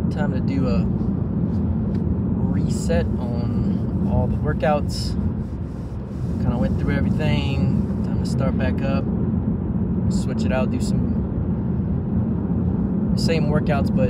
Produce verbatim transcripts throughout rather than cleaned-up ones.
Time to do a reset on all the workouts. Kind of went through everything. Time to start back up. Switch it out. Do some same workouts, but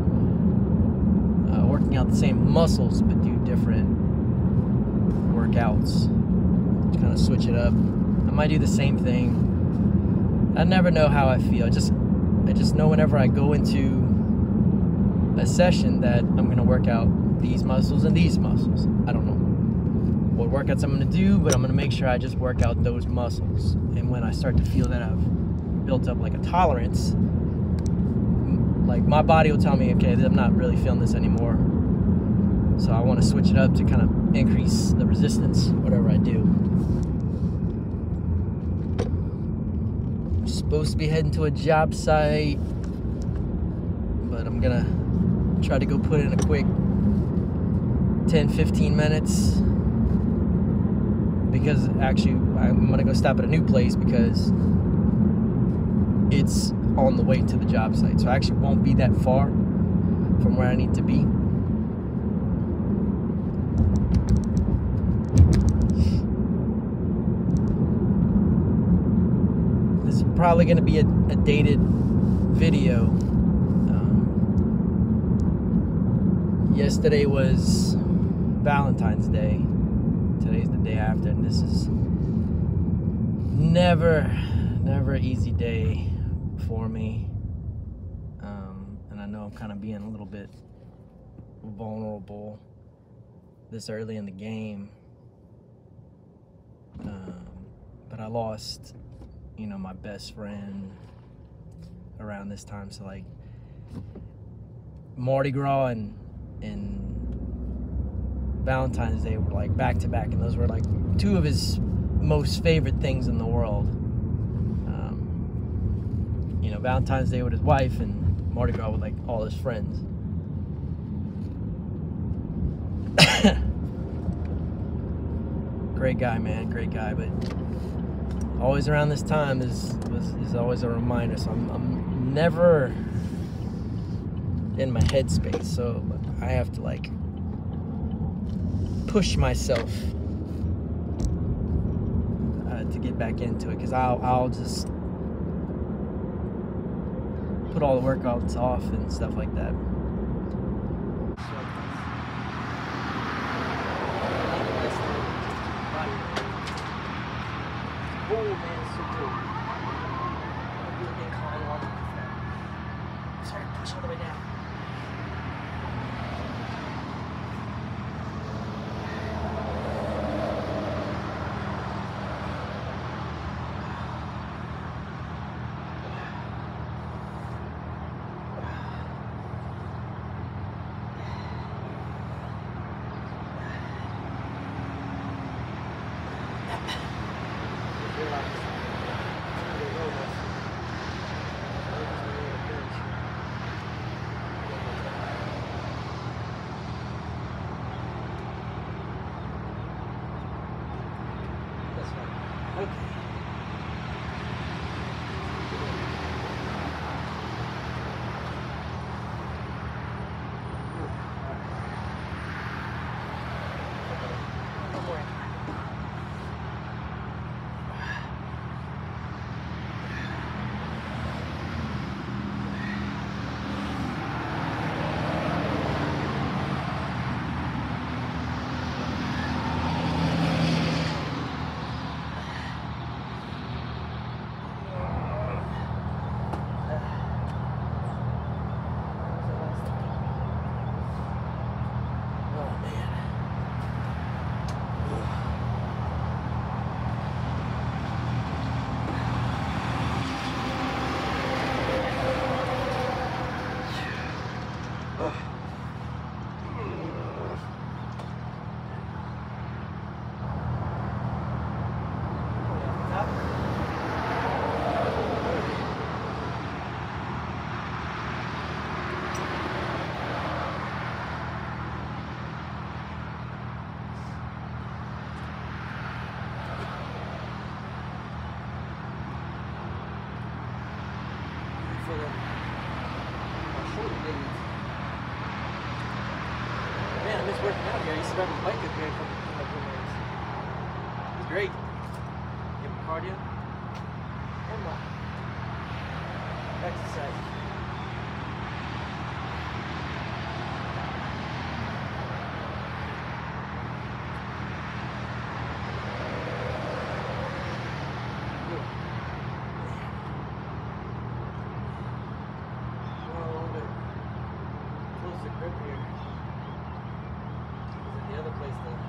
uh, working out the same muscles, but do different workouts. Kind of switch it up. I might do the same thing. I never know how I feel. I just, I just know whenever I go into a session that I'm gonna work out these muscles and these muscles. I don't know what workouts I'm gonna do, but I'm gonna make sure I just work out those muscles. And when I start to feel that I've built up like a tolerance, like my body will tell me, okay, I'm not really feeling this anymore. So I want to switch it up to kind of increase the resistance, whatever I do. I'm supposed to be heading to a job site, but I'm gonna try to go put in a quick ten fifteen minutes, because actually I'm gonna go stop at a new place because it's on the way to the job site, so I actually won't be that far from where I need to be. This is probably gonna be a, a dated video. Yesterday was Valentine's Day. Today's the day after, and this is never, never an easy day for me. Um, and I know I'm kind of being a little bit vulnerable this early in the game. Um, but I lost, you know, my best friend around this time. So like Mardi Gras and and Valentine's Day were like back to back, and those were like two of his most favorite things in the world. Um, you know, Valentine's Day with his wife, and Mardi Gras with like all his friends. Great guy, man, great guy. But always around this time is is, is always a reminder. So I'm, I'm never in my headspace, so I have to like push myself uh, to get back into it, because I'll, I'll just put all the workouts off and stuff like that. Oh man, it's so good. Sorry, push all the way down. Okay. for the my shoulder blades. was working out here. I used to ride my bike up here a couple of years. It was great. Get my cardio and my exercise. Grip here. Is it the other place that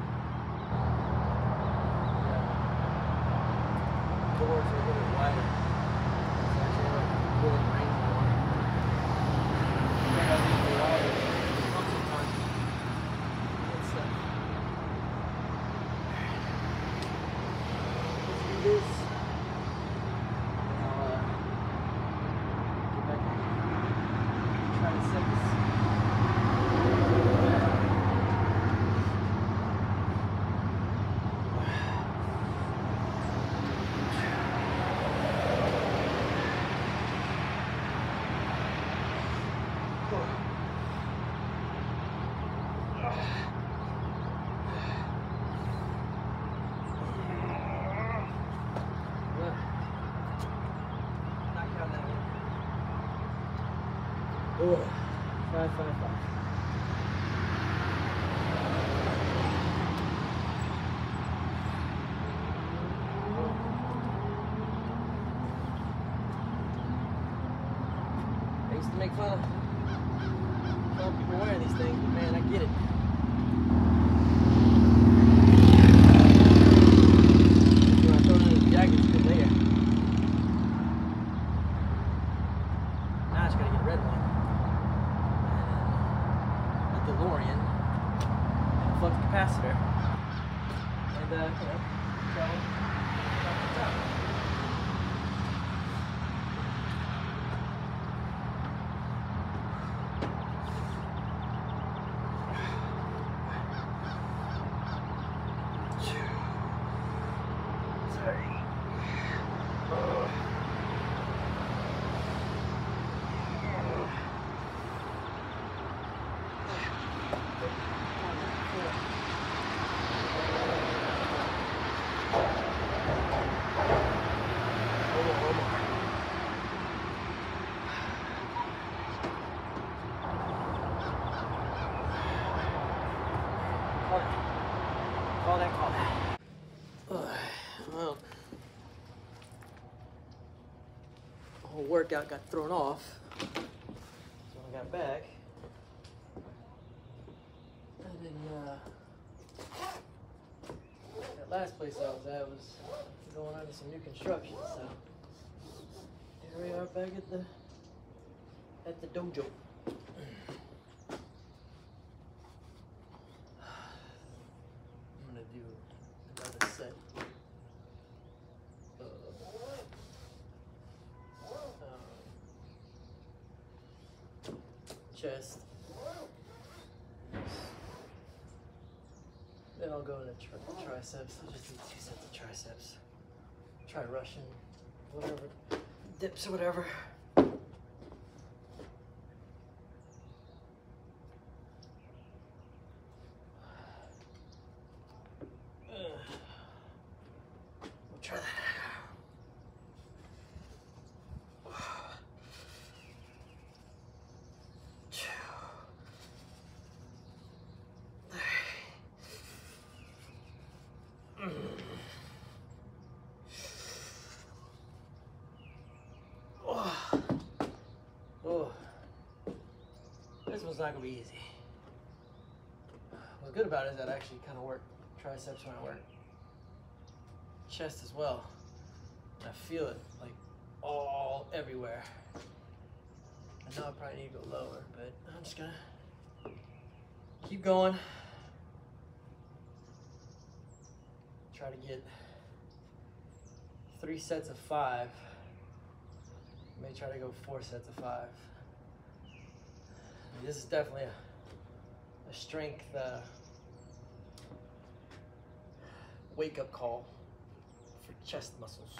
yeah, doors are a little bit wider. It's actually like pulling rain more. I think I'll leave the water sometimes. It's uh, let's do this. And I'll uh, get back and try to set this. Oh, five, five, five. I used to make fun of, fun of people wearing these things, but man, I get it. When I throw it in the jacket, it's a good layer. Now I just gotta get a red one. DeLorean and a flux capacitor, and uh, you know, travel top to top. Sorry. Oh. Call that, call that. Uh, well, the whole workout got thrown off. So when I got back, I didn't, uh, that last place I was at was going under some new construction, so here we are back at the, at the dojo. Do another set of um, chest. Then I'll go into tri triceps. I'll just do two sets of triceps. Try Russian, whatever, dips or whatever. Try that. Two. Three. Oh. Oh. This one's not gonna be easy. What's good about it is that I actually kind of work triceps when I work chest as well. I feel it like all everywhere. I know I probably need to go lower, but I'm just gonna keep going. Try to get three sets of five. May try to go four sets of five. I mean, this is definitely a, a strength uh, wake-up call for chest muscles.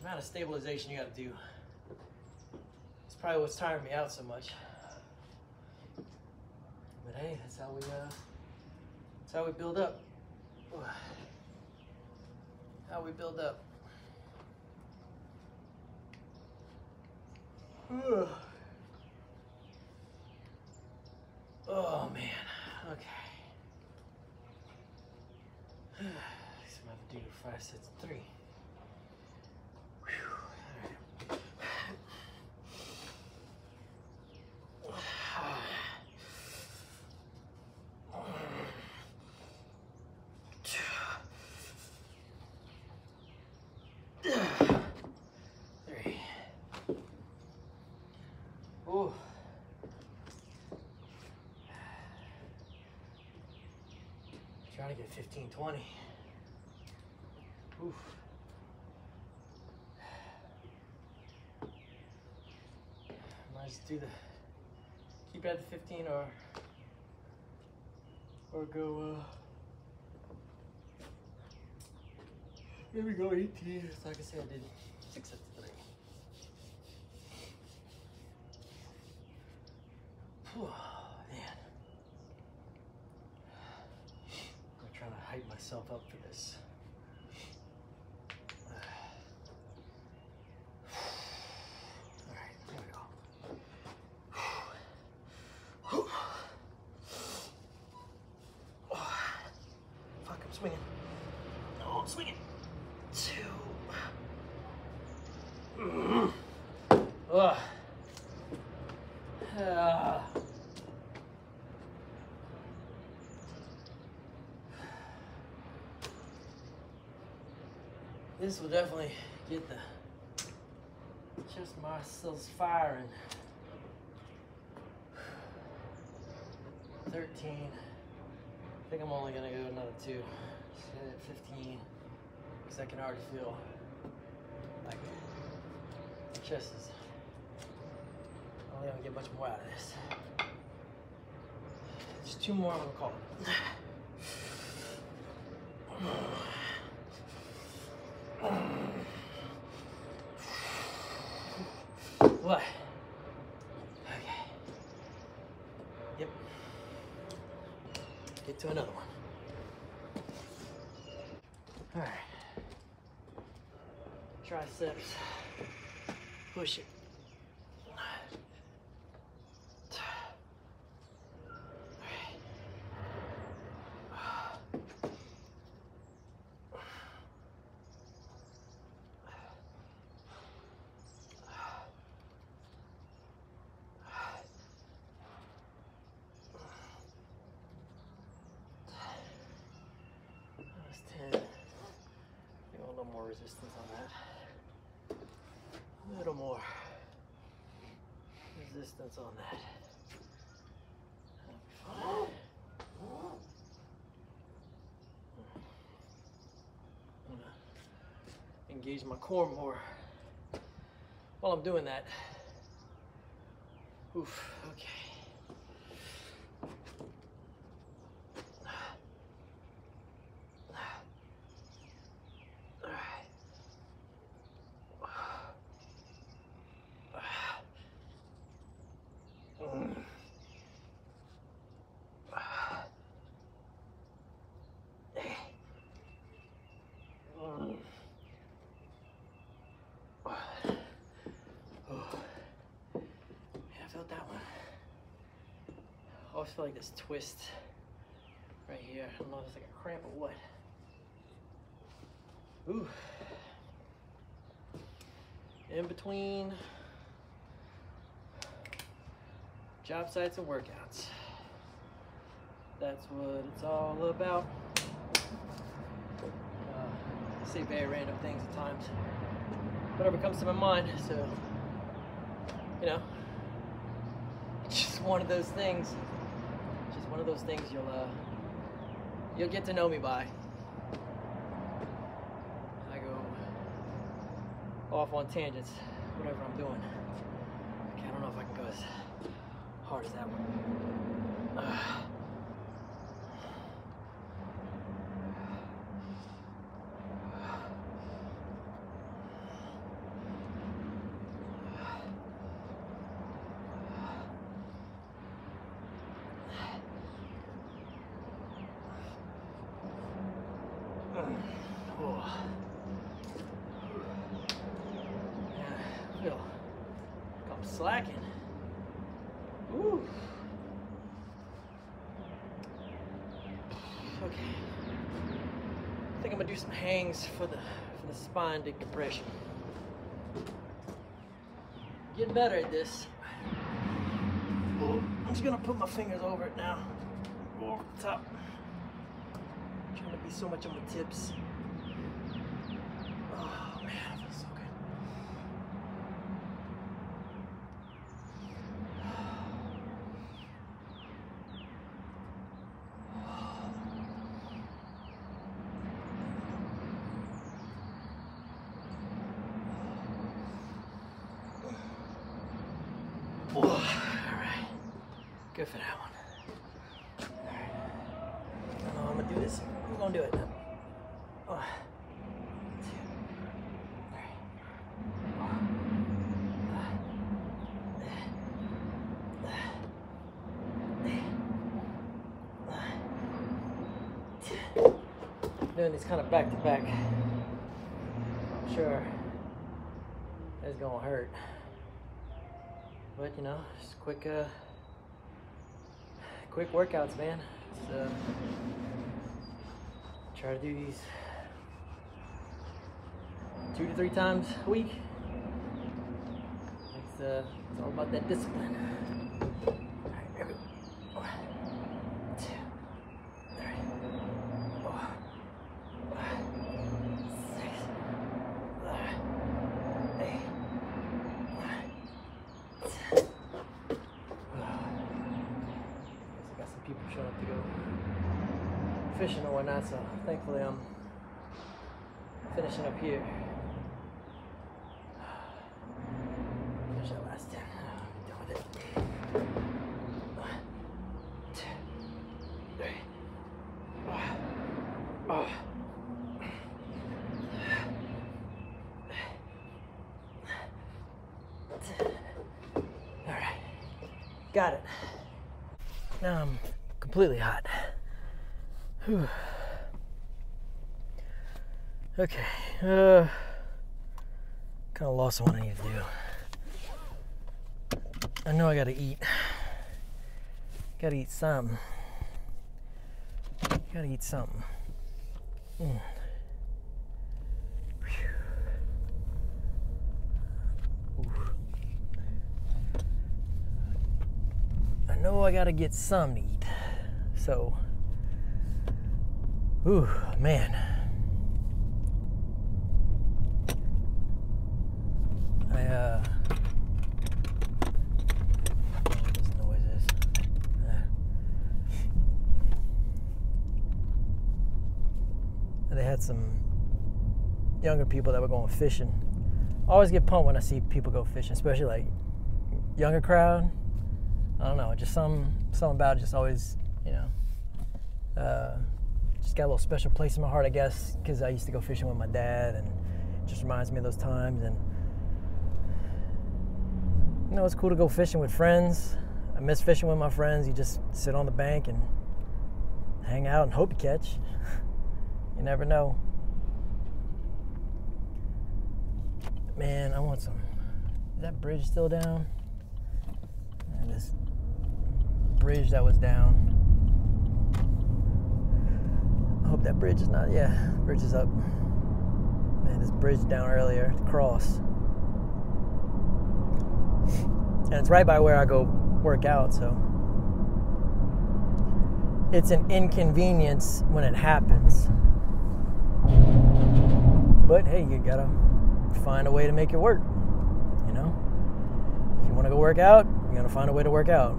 The amount of stabilization you got to do. It's probably what's tiring me out so much. But hey, that's how we uh, that's how we build up. How we build up. Oh man. Okay. So I'm gonna have to do five sets of three. Three. Ooh. Trying to get fifteen, twenty. Oof. Might just do the, keep at the fifteen or, or go, uh, maybe go eighteen. So like I said, I did six sets of three. Whew, man. I'm trying to hype myself up for this. Alright, here we go. Fuck, I'm swinging. No, I'm swinging. Two. Mm. Ugh. Uh. This will definitely get the chest muscles firing. thirteen. I think I'm only gonna go another two. Just hit it fifteen. Because I can already feel like the chest is. I don't think I'm gonna get much more out of this. Just two more, I'm gonna call it. What? Okay. Yep. Get to another one. All right. Triceps. Push it. More resistance on that. A little more resistance on that. That'll be fine. I'm gonna engage my core more while I'm doing that. Oof, okay. I always feel like this twist right here. I don't know if it's like a cramp or what. Ooh. In between job sites and workouts. That's what it's all about. Uh, I say very random things at times. Whatever comes to my mind, so, you know, it's just one of those things. Just one of those things you'll, uh, you'll get to know me by. I go off on tangents, whatever I'm doing. Okay, I don't know if I can go as hard as that one. Uh, feel like I'm slacking. Ooh. Okay. I think I'm gonna do some hangs for the for the spine decompression. Getting better at this. I'm just gonna put my fingers over it now. Go over the top. I'm trying to be so much on the tips. Oh man, that feels so good. Oh, all right, good for that one. All right, I know I'm gonna do this. I'm gonna do it now. Oh. Doing these kind of back to back. I'm sure it's gonna hurt. But you know, just quick, uh, quick workouts, man. Just, uh, try to do these two to three times a week. It's, uh, it's all about that discipline. All right, here we go. One, two, three, four, five, six, seven, eight. People showing up to go fishing or whatnot, so thankfully I'm finishing up here. Finish that last ten. I'm done with it. One, two, three. Oh. Oh. All right, got it. Now I'm completely hot. Whew. Okay, uh, kind of lost what I need to do. I know I gotta eat. Gotta eat something. Gotta eat something. Mm. I know I gotta get some to eat. So, ooh, man. I, uh, what this noise is. Uh, they had some younger people that were going fishing. I always get pumped when I see people go fishing, especially like younger crowd. I don't know, just some something about it just always, you know, uh, just got a little special place in my heart, I guess, because I used to go fishing with my dad, and it just reminds me of those times. And you know, it's cool to go fishing with friends. I miss fishing with my friends. You just sit on the bank and hang out and hope you catch. You never know. Man, I want some. Is that bridge still down? And this bridge that was down. I hope that bridge is not, yeah, bridge is up. Man, this bridge down earlier, the cross. And it's right by where I go work out, so. It's an inconvenience when it happens. But hey, you gotta find a way to make it work, you know? If you wanna go work out, you're gonna find a way to work out.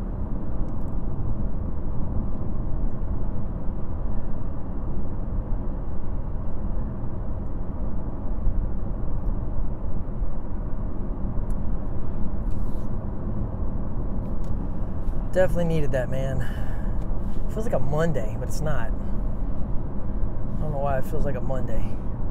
Definitely needed that, man. It feels like a Monday, but it's not. I don't know why it feels like a Monday.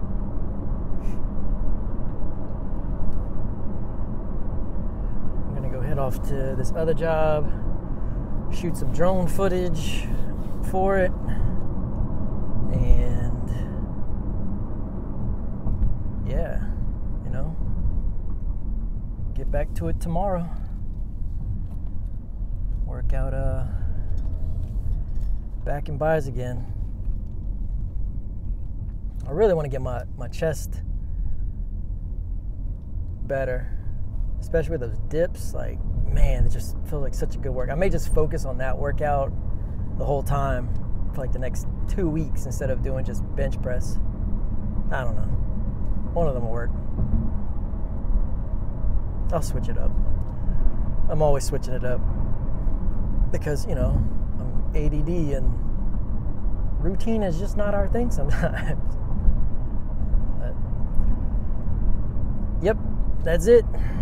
I'm gonna go head off to this other job, shoot some drone footage for it, and yeah, you know, get back to it tomorrow. Work out uh, back and buys again. I really want to get my, my chest better, especially with those dips. Like, man, it just feels like such a good work. I may just focus on that workout the whole time for like the next two weeks instead of doing just bench press. I don't know. One of them will work. I'll switch it up. I'm always switching it up because, you know, I'm A D D and routine is just not our thing sometimes. But, yep, that's it.